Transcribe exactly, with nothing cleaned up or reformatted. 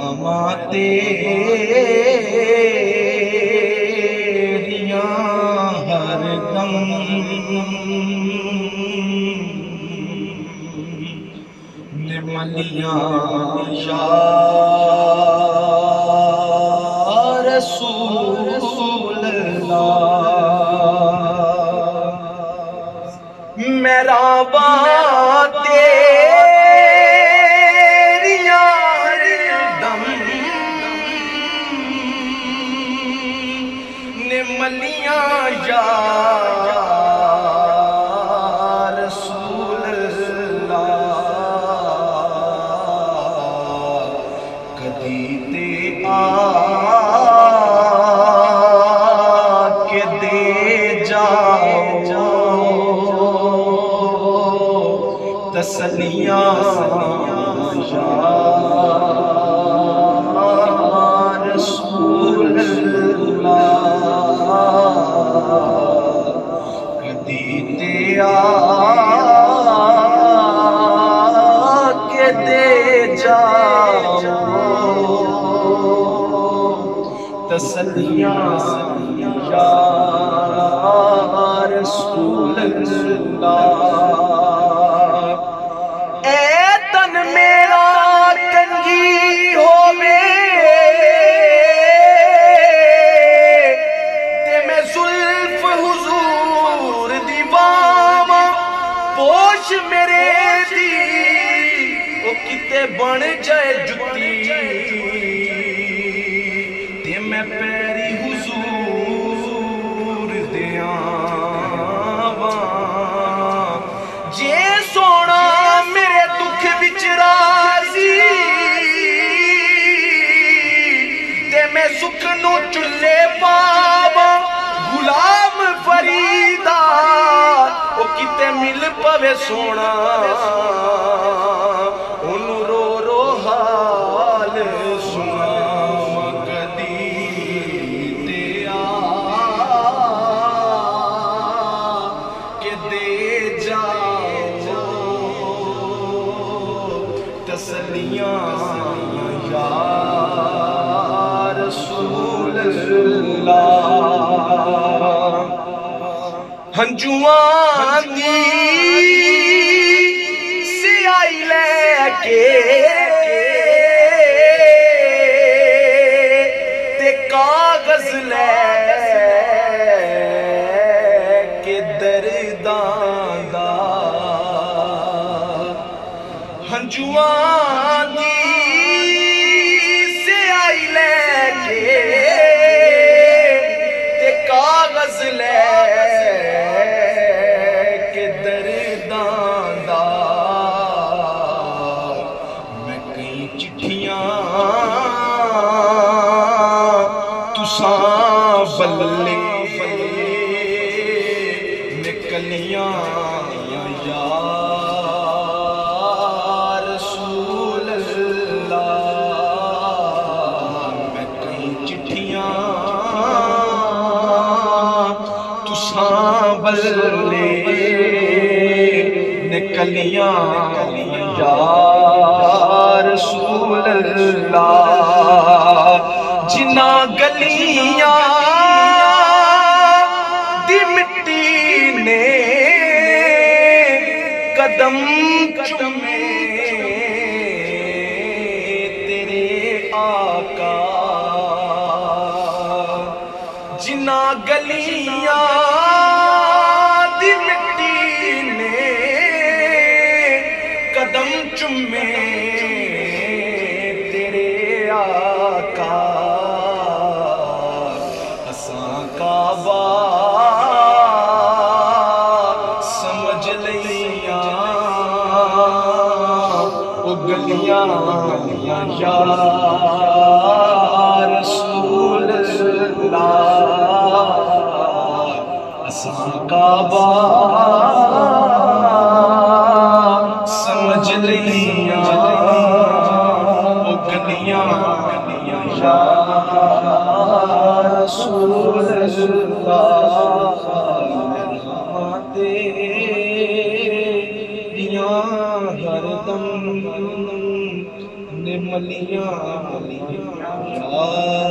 دعواں تیریاں ہر دم نے ملیاں یا رسول اللہ menrawanteriyannemaliyannaat ya Rasool Allah kadi te aa ke de jao تسلیاں یا رسول اللہ کدی تے آ کے دے جاؤ تسلیاں یا رسول اللہ میرے دی او کتے بن جائے جتی تے میں پیری حضور دیاں جے سونا میرے دکھ وچ راضی تے میں سکھ نو چلے پاواں غلام فریدا او کتے مل پوے سونا انہوں رو رو حال سنا کدی تے آ کے دے جاؤ تسلیاں یا رسول اللہ ہنجواں دی سیائی لے کے تے کاغذ لے کے درداں دا ہنجواں دی سیائی لے کے تے کاغذ لے بلے نکلیاں یا رسول اللہ میں کئی چٹھیاں تساں بلے نکلیاں یا رسول اللہ جنا گلیاں دی مٹی نے قدم چومے تیرے آقا جنا گلیاں دی مٹی نے قدم چومے تیرے آقا سمجھ لیاں او گلیاں یا رسول اللہ اساں کعبہ سمجھ لیاں او گلیاں یا رسول اللہ تیریاں ہر دم نے ملیاں آ